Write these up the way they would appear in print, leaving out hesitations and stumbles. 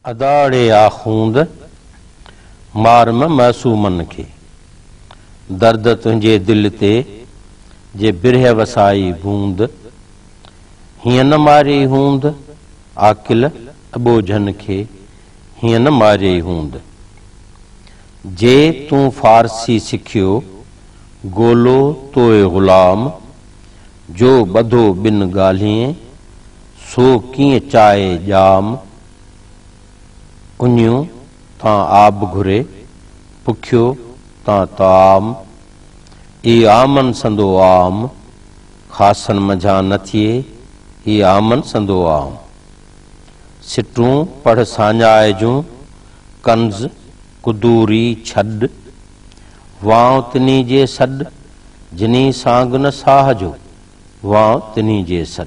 अदाड़े आखूंद मारम मासूमन खे दर्द तुंहिंजे दिल ते जे बिरह वसाई बूंद हीअं न मारे हूंद आकिल अबोझन खे हीअं न मारे हूंद। जे तूं फारसी सिखियो गोलो तोए गुलाम जो बधो बिन ॻाल्हिए सो कीअं चाहे जाम उन्यूं तां आब घुरे पुखियो तां ताम ई आमन संदो आम खासन मझा न थिए ई आमन संदो आम सिटूं पढ़ साञाए जूं कंज़ कुदूरी छॾ वांव तिनी जे सॾ जिनी सांग न साह जो वांव तिनी जे सॾ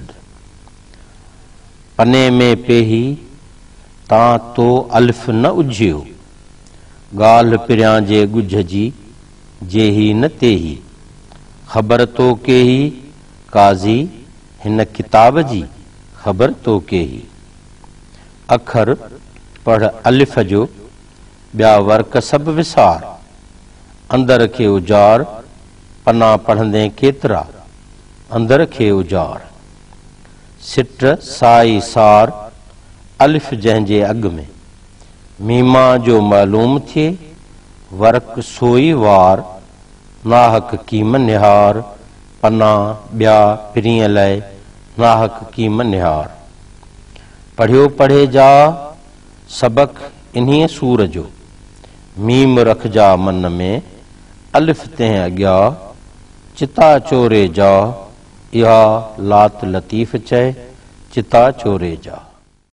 पने में पेही तां तो अलिफ न उझियो ॻाल्हि पिरियां जे ॻुझ जी जेही न तेही ख़बर तो केही काज़ी हिन किताब जी ख़बर तो केही अखर पढ़ अलिफ जो ॿिया वर्क सभु विसार अंदर खे उजाड़ पना पढ़ंदे केतिरा अंदर खे उजाड़ सिट साई सार अलिफ जंहिंजे अॻ में मीमा जो मालूम थिए वर्क सोई वार नाहक कीम निहार पना ॿिया पिरीअ लाइ नाहक कीम निहार पढ़ियो पढ़े जा सबक इन्हीअ सूर जो मीम रखजा मन में अलिफ तंहिं अॻियां चिता चोरे जा इहा लात लतीफ़ चए चिता चोरे जा।